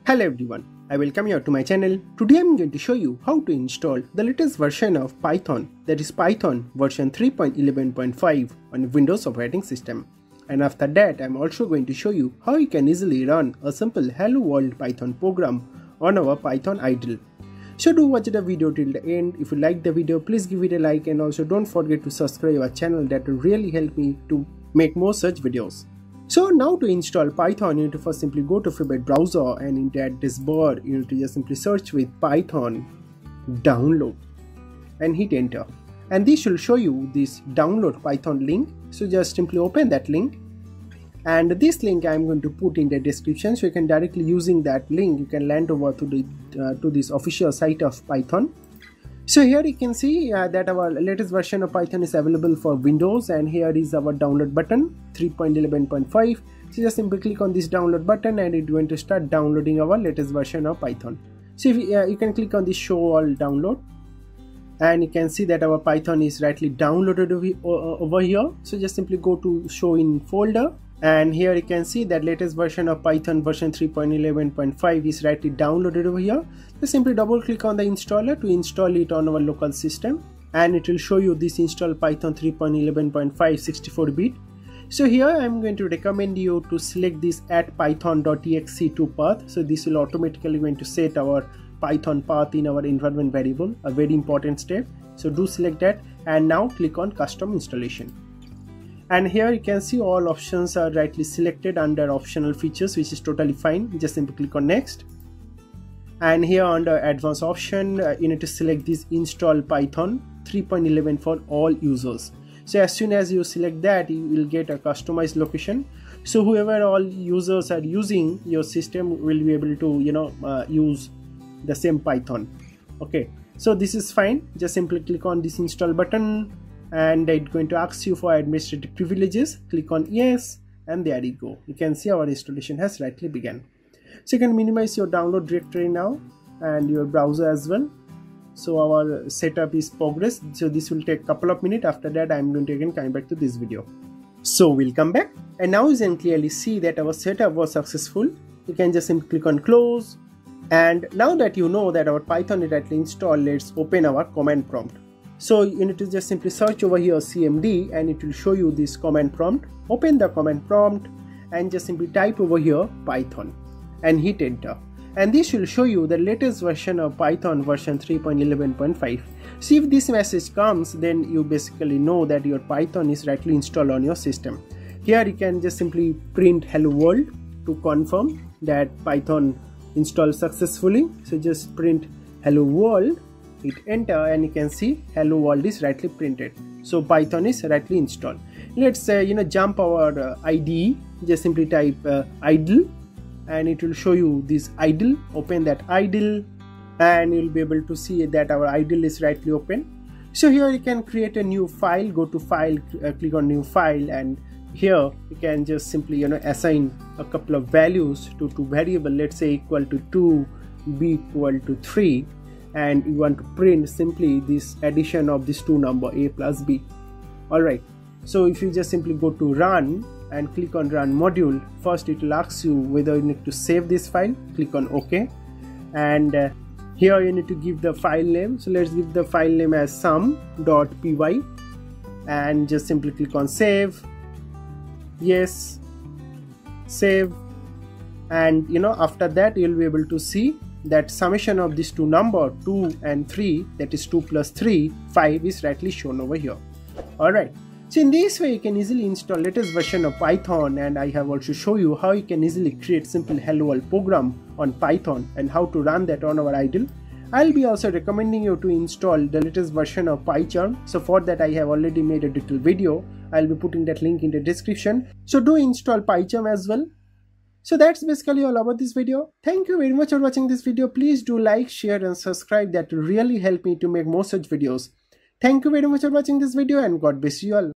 Hello everyone, I welcome you to my channel. Today I am going to show you how to install the latest version of Python, that is Python version 3.11.5 on Windows operating system. And after that I am also going to show you how you can easily run a simple Hello World Python program on our Python idle. So do watch the video till the end. If you like the video, please give it a like and also don't forget to subscribe our channel. That will really help me to make more such videos. So now to install Python, you need to first simply go to favorite browser, and in that this bar you need to just simply search with Python download and hit enter, and this will show you this download Python link. So just simply open that link, and this link I am going to put in the description, so you can directly using that link you can land over to this official site of Python. So here you can see that our latest version of Python is available for Windows, and here is our download button 3.11.5. So just simply click on this download button and it's going to start downloading our latest version of Python. So if you can click on this show all download, and you can see that our Python is rightly downloaded over here. So just simply go to show in folder, and here you can see that latest version of Python version 3.11.5 is rightly downloaded over here. Just simply double click on the installer to install it on our local system, and it will show you this install Python 3.11.5 64-bit. So here I am going to recommend you to select this @python.exe2 path. So this will automatically going to set our Python path in our environment variable, a very important step. So do select that, and now click on custom installation. And here you can see all options are rightly selected under optional features, which is totally fine. Just simply click on next, and here under advanced option you need to select this install Python 3.11 for all users. So as soon as you select that, you will get a customized location, so whoever all users are using your system will be able to use the same Python. Okay, so this is fine. Just simply click on this install button, and it's going to ask you for administrative privileges. Click on yes, and there you go. You can see our installation has rightly begun. So you can minimize your download directory now and your browser as well. So our setup is progress, so this will take a couple of minutes. After that I am going to again come back to this video. So we'll come back, and now you can clearly see that our setup was successful. You can just simply click on close, and now that you know that our Python is rightly installed, let's open our command prompt. So you need to just simply search over here cmd, and it will show you this command prompt. Open the command prompt and just simply type over here Python and hit enter, and this will show you the latest version of Python version 3.11.5. So if this message comes, then you basically know that your Python is rightly installed on your system. Here you can just simply print hello world to confirm that Python installed successfully. So just print hello world, hit enter, and you can see hello world is rightly printed. So Python is rightly installed. Let's jump our IDE. Just simply type idle, and it will show you this idle. Open that idle, and you'll be able to see that our idle is rightly open. So here you can create a new file. Go to file, click on new file, and here you can just simply assign a couple of values to two variable. Let's say equal to 2, b equal to 3, and you want to print simply this addition of these two number a plus b. Alright, so if you just simply go to run and click on run module, first it will ask you whether you need to save this file. Click on OK, and here you need to give the file name. So let's give the file name as sum.py, and just simply click on save. Yes, save, and after that you'll be able to see that summation of these two number 2 and 3, that is 2 plus 3, 5, is rightly shown over here. Alright, so in this way you can easily install latest version of Python, and I have also show you how you can easily create simple hello world program on Python and how to run that on our idle. I'll be also recommending you to install the latest version of PyCharm. So for that I have already made a detailed video. I'll be putting that link in the description. So do install PyCharm as well. So that's basically all about this video. Thank you very much for watching this video. Please do like, share and subscribe. That will really help me to make more such videos. Thank you very much for watching this video, and God bless you all.